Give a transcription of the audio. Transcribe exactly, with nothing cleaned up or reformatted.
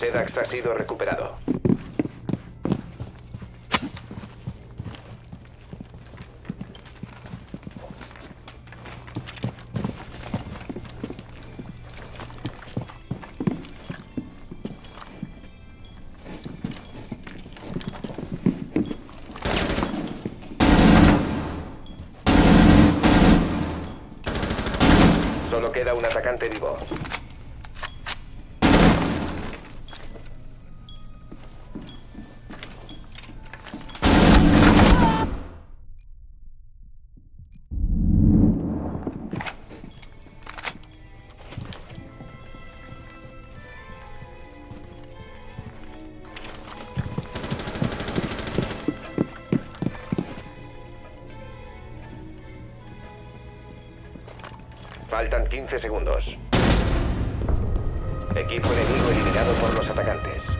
SEDAX ha sido recuperado. Solo queda un atacante vivo. Faltan quince segundos. Equipo enemigo eliminado por los atacantes.